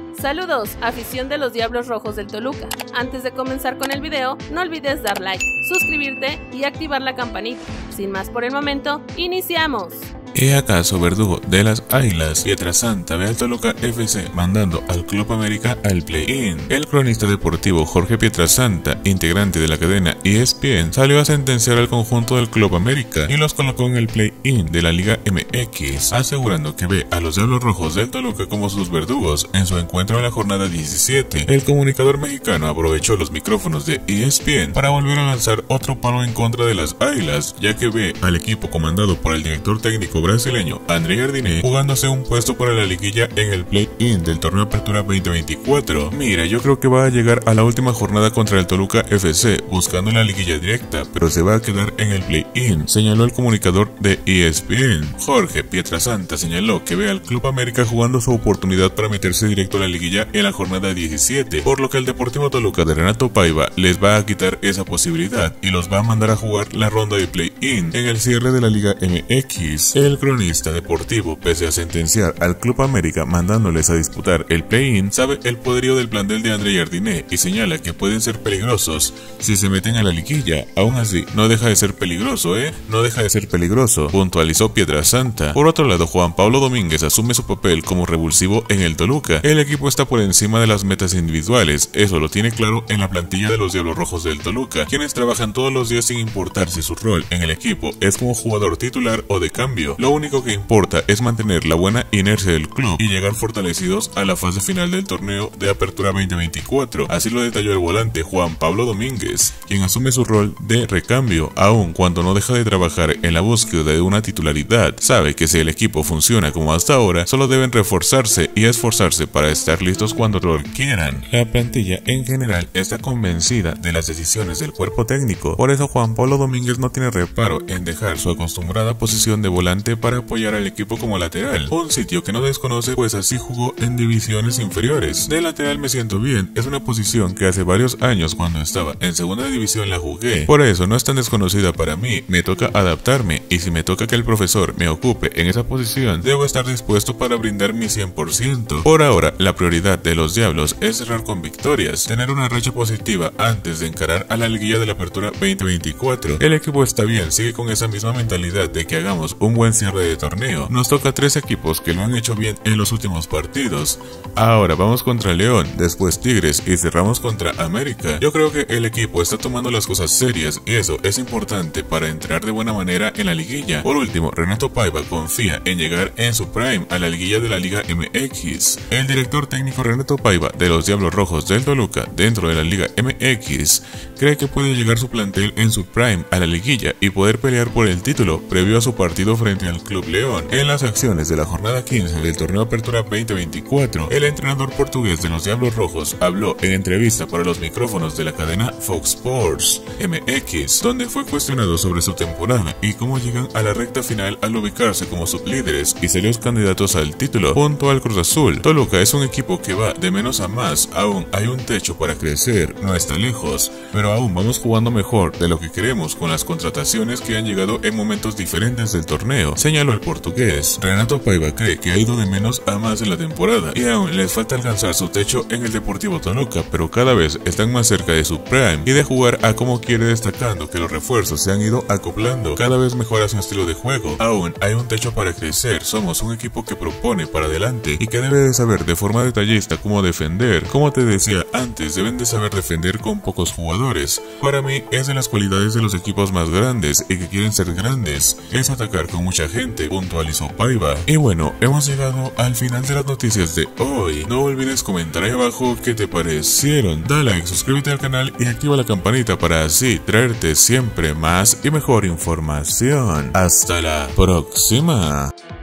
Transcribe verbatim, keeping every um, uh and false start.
Saludos, afición de los Diablos Rojos del Toluca. Antes de comenzar con el video, no olvides dar like, suscribirte y activar la campanita. Sin más por el momento, ¡iniciamos! ¿Y acaso Verdugo de las Águilas Pietrasanta ve al Toluca F C mandando al Club América al play-in? El cronista deportivo Jorge Pietrasanta, integrante de la cadena E S P N, salió a sentenciar al conjunto del Club América y los colocó en el play-in de la Liga M X, asegurando que ve a los Diablos Rojos del Toluca como sus verdugos en su encuentro en la jornada diecisiete. El comunicador mexicano aprovechó los micrófonos de E S P N para volver a lanzar otro palo en contra de las Águilas, ya que ve al equipo comandado por el director técnico brasileño André Jardine jugándose un puesto para la liguilla en el play-in del torneo Apertura veinte veinticuatro. Mira, yo creo que va a llegar a la última jornada contra el Toluca F C buscando la liguilla directa, pero se va a quedar en el play-in, señaló el comunicador de E S P N. Jorge Pietrasanta señaló que ve al Club América jugando su oportunidad para meterse directo a la liguilla en la jornada diecisiete, por lo que el Deportivo Toluca de Renato Paiva les va a quitar esa posibilidad y los va a mandar a jugar la ronda de play-in en el cierre de la Liga M X. El cronista deportivo, pese a sentenciar al Club América mandándoles a disputar el play-in, sabe el poderío del plantel de André Jardine y señala que pueden ser peligrosos si se meten a la liguilla. Aún así, no deja de ser peligroso, ¿eh? No deja de ser peligroso, puntualizó Pietrasanta. Por otro lado, Juan Pablo Domínguez asume su papel como revulsivo en el Toluca. El equipo está por encima de las metas individuales, eso lo tiene claro en la plantilla de los Diablos Rojos del Toluca, quienes trabajan todos los días sin importar si su rol en el equipo es como jugador titular o de cambio. Lo único que importa es mantener la buena inercia del club y llegar fortalecidos a la fase final del torneo de Apertura veinte veinticuatro, así lo detalló el volante Juan Pablo Domínguez, quien asume su rol de recambio, aun cuando no deja de trabajar en la búsqueda de una titularidad. Sabe que si el equipo funciona como hasta ahora, solo deben reforzarse y esforzarse para estar listos cuando lo requieran. La plantilla en general está convencida de las decisiones del cuerpo técnico, por eso Juan Pablo Domínguez no tiene reparo en dejar su acostumbrada posición de volante para apoyar al equipo como lateral, un sitio que no desconoce pues así jugó en divisiones inferiores. De lateral me siento bien, es una posición que hace varios años cuando estaba en segunda división la jugué, por eso no es tan desconocida para mí, me toca adaptarme y si me toca que el profesor me ocupe en esa posición, debo estar dispuesto para brindar mi cien por ciento. Por ahora, la prioridad de los Diablos es cerrar con victorias, tener una racha positiva antes de encarar a la liguilla de la Apertura veinte veinticuatro. El equipo está bien, sigue con esa misma mentalidad de que hagamos un buen cierre de torneo. Nos toca tres equipos que lo han hecho bien en los últimos partidos. Ahora vamos contra León, después Tigres y cerramos contra América. Yo creo que el equipo está tomando las cosas serias y eso es importante para entrar de buena manera en la liguilla. Por último, Renato Paiva confía en llegar en su prime a la liguilla de la Liga M X. El director técnico Renato Paiva de los Diablos Rojos del Toluca dentro de la Liga M X cree que puede llegar su plantel en su prime a la liguilla y poder pelear por el título previo a su partido frente al Club León. En las acciones de la jornada quince del torneo Apertura veinte veinticuatro, el entrenador portugués de los Diablos Rojos habló en entrevista para los micrófonos de la cadena Fox Sports M X, donde fue cuestionado sobre su temporada y cómo llegan a la recta final al ubicarse como sublíderes y serios candidatos al título junto al Cruz Azul. Toluca es un equipo que va de menos a más, aún hay un techo para crecer, no está lejos, pero aún vamos jugando mejor de lo que queremos con las contrataciones que han llegado en momentos diferentes del torneo, señaló el portugués. Renato Paiva cree que ha ido de menos a más en la temporada y aún les falta alcanzar su techo en el Deportivo Toluca, pero cada vez están más cerca de su prime y de jugar a como quiere, destacando que los refuerzos se han ido acoplando cada vez mejor a su estilo de juego. Aún hay un techo para crecer, somos un equipo que propone para adelante y que debe de saber de forma detallista cómo defender. Como te decía antes, deben de saber defender con pocos jugadores. Para mí es de las cualidades de los equipos más grandes y que quieren ser grandes, es atacar con mucha gente, puntualizó Paiva. Y bueno, hemos llegado al final de las noticias de hoy. No olvides comentar ahí abajo qué te parecieron. Dale like, suscríbete al canal y activa la campanita para así traerte siempre más y mejor información. Hasta la próxima.